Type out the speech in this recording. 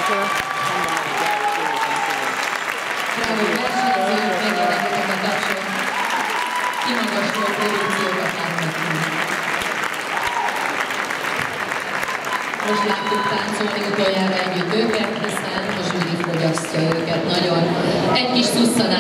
Bravo versenyzők, megjelenítek a tapsot. Kimagasló pozíciókat láthatunk. Most láttuk táncolni utoljára együtt őket, hiszen a zsűri fogyasztja őket nagyon. Egy kis szusszanás.